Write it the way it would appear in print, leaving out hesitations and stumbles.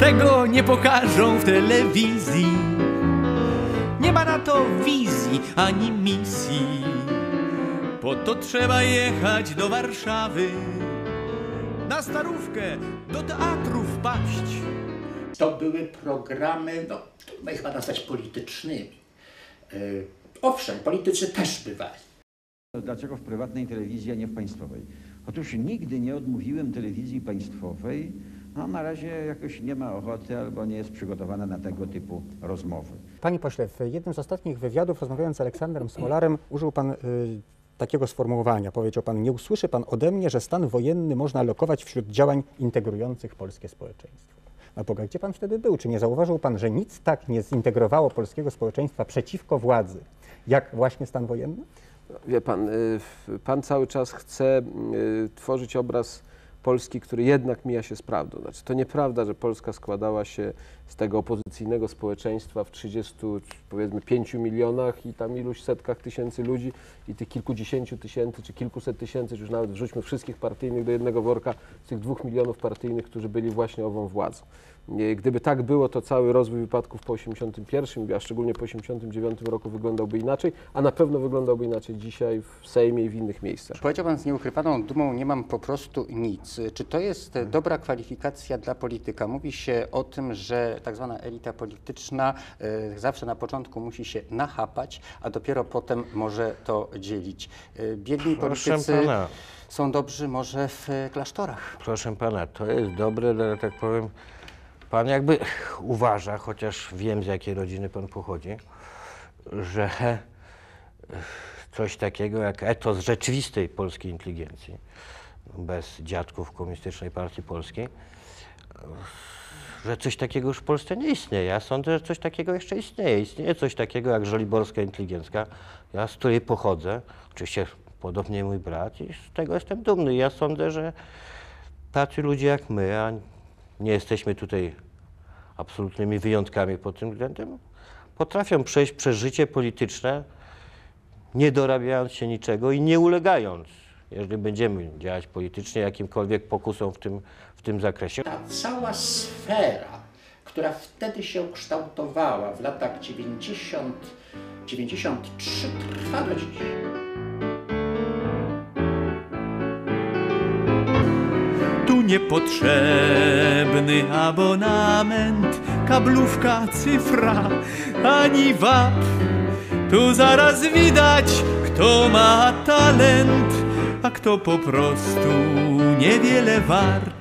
czego nie pokażą w telewizji. Nie ma na to wizji ani misji. Po to trzeba jechać do Warszawy, na Starówkę, do teatru wpaść. To były programy, no chyba nazwać politycznymi. Owszem, politycy też bywali. Dlaczego w prywatnej telewizji, a nie w państwowej? Otóż nigdy nie odmówiłem telewizji państwowej, a na razie jakoś nie ma ochoty albo nie jest przygotowana na tego typu rozmowy. Panie pośle, w jednym z ostatnich wywiadów, rozmawiając z Aleksandrem Smolarem, użył pan takiego sformułowania. Powiedział pan: nie usłyszy pan ode mnie, że stan wojenny można lokować wśród działań integrujących polskie społeczeństwo. Na Boga, gdzie pan wtedy był? Czy nie zauważył pan, że nic tak nie zintegrowało polskiego społeczeństwa przeciwko władzy, jak właśnie stan wojenny? Wie pan, pan cały czas chce tworzyć obraz Polski, który jednak mija się z prawdą. Znaczy, to nieprawda, że Polska składała się z tego opozycyjnego społeczeństwa w 35 milionach i tam iluś setkach tysięcy ludzi i tych kilkudziesięciu tysięcy czy kilkuset tysięcy, czy już nawet wrzućmy wszystkich partyjnych do jednego worka, z tych 2 milionów partyjnych, którzy byli właśnie ową władzą. Gdyby tak było, to cały rozwój wypadków po 81, a szczególnie po 89 roku wyglądałby inaczej, a na pewno wyglądałby inaczej dzisiaj w Sejmie i w innych miejscach. Powiedział pan z nieukrywaną dumą: nie mam po prostu nic. Czy to jest dobra kwalifikacja dla polityka? Mówi się o tym, że tak zwana elita polityczna zawsze na początku musi się nachapać, a dopiero potem może to dzielić. Biedni politycy są dobrzy może w klasztorach. Proszę pana, to jest dobre, ale tak powiem, pan jakby uważa, chociaż wiem, z jakiej rodziny pan pochodzi, że coś takiego jak etos rzeczywistej polskiej inteligencji, bez dziadków Komunistycznej Partii Polskiej, że coś takiego już w Polsce nie istnieje. Ja sądzę, że coś takiego jeszcze istnieje. Istnieje coś takiego jak żoliborska inteligencja, ja z której pochodzę, oczywiście podobnie mój brat, i z tego jestem dumny. Ja sądzę, że tacy ludzie jak my, a nie jesteśmy tutaj absolutnymi wyjątkami pod tym względem, potrafią przejść przez życie polityczne, nie dorabiając się niczego i nie ulegając, jeżeli będziemy działać politycznie, jakimkolwiek pokusom w tym zakresie. Ta cała sfera, która wtedy się kształtowała w latach 93, trwa do dziś. Tu niepotrzebny abonament, kablówka, cyfra, ani VAT. Tu zaraz widać, kto ma talent, a kto po prostu niewiele wart.